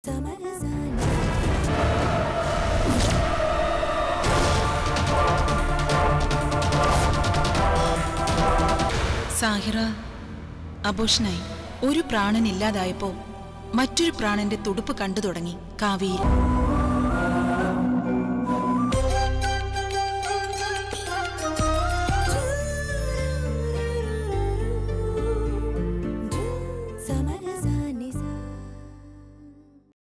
സാഹിറ അബോഷനായി. ഒരു പ്രാണൻ ഇല്ലാതായപ്പോ മറ്റൊരു പ്രാണന്റെ തുടുപ്പ് കണ്ടു തുടങ്ങി കാവേരി.